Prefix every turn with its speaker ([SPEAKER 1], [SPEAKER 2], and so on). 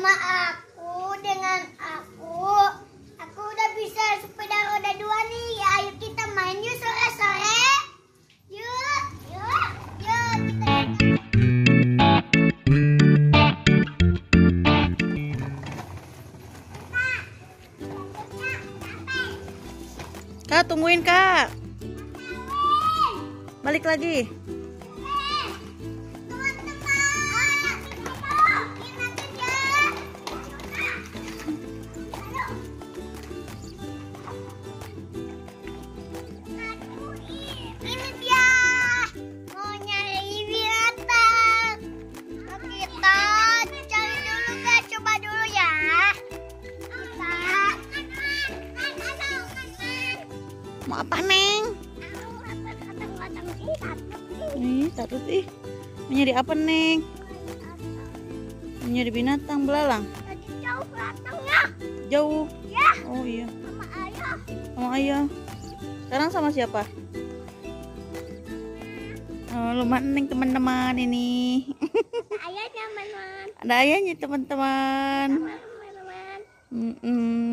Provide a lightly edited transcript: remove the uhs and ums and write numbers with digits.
[SPEAKER 1] sama aku, dengan aku udah bisa sepeda roda 2 nih. Ya, ayo kita main yuk sore-sore. Yuk, yuk, yuk kita.
[SPEAKER 2] Kak, tungguin Kak. Balik lagi.
[SPEAKER 1] Ini dia, mau nyari binatang. Kita cari dulu guys, coba dulu ya.
[SPEAKER 2] Mau apa, Neng? Ih, takut ih. Mau nyari apa, Neng? Mau nyari binatang belalang.
[SPEAKER 1] Tadi jauh binatangnya.
[SPEAKER 2] Jauh.
[SPEAKER 1] Ya,
[SPEAKER 2] Oh iya.
[SPEAKER 1] sama ayah.
[SPEAKER 2] Sama ayah. Sekarang sama siapa? Oh, lumayan Neng teman-teman ini.
[SPEAKER 1] Ayahnya teman-teman.
[SPEAKER 2] Ada ayahnya teman-teman.
[SPEAKER 1] Teman-teman.
[SPEAKER 2] Mm-mm.